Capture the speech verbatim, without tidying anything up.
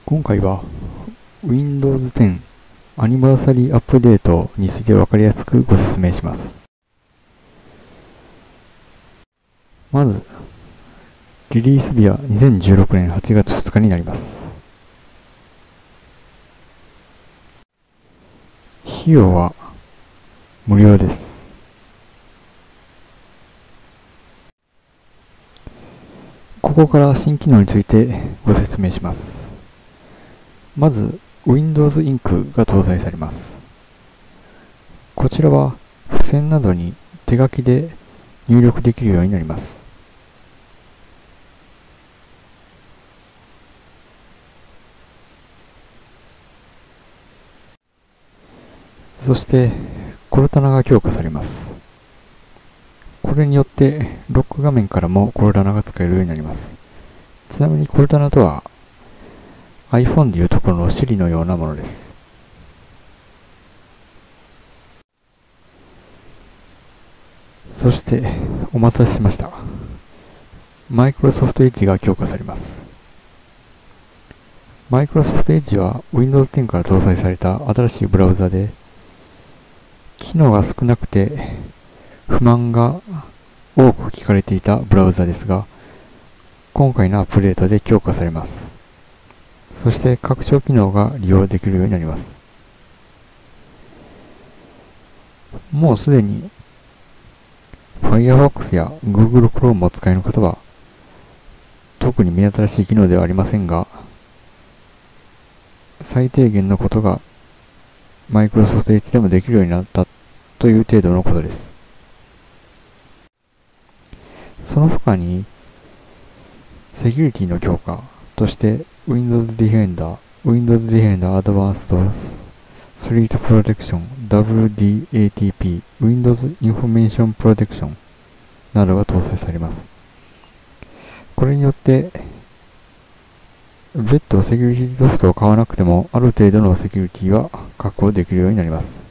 今回は ウィンドウズテン アニバーサリーアップデートについて分かりやすくご説明します。まず、リリース日はにせんじゅうろくねんはちがつふつかになります。費用は無料です。ここから新機能についてご説明します。まず、Windows インクが搭載されます。こちらは付箋などに手書きで入力できるようになります。そして、コルタナが強化されます。これによって、ロック画面からもコルタナが使えるようになります。ちなみにコルタナとは、iPhone でいうところの Siri のようなものです。そして、お待たせしました。Microsoft Edge が強化されます。Microsoft Edge は Windows テンから搭載された新しいブラウザで、機能が少なくて不満が多く聞かれていたブラウザですが、今回のアップデートで強化されます。そして拡張機能が利用できるようになります。もうすでに Firefox や Google Chrome を使える方は特に目新しい機能ではありませんが、最低限のことが Microsoft Edge でもできるようになったという程度のことです。その他にセキュリティの強化として Windows Defender、Windows Defender Advanced Threat Protection、ダブリューディーエーティーピー、Windows Information Protection などが搭載されます。これによって別途セキュリティソフトを買わなくてもある程度のセキュリティは確保できるようになります。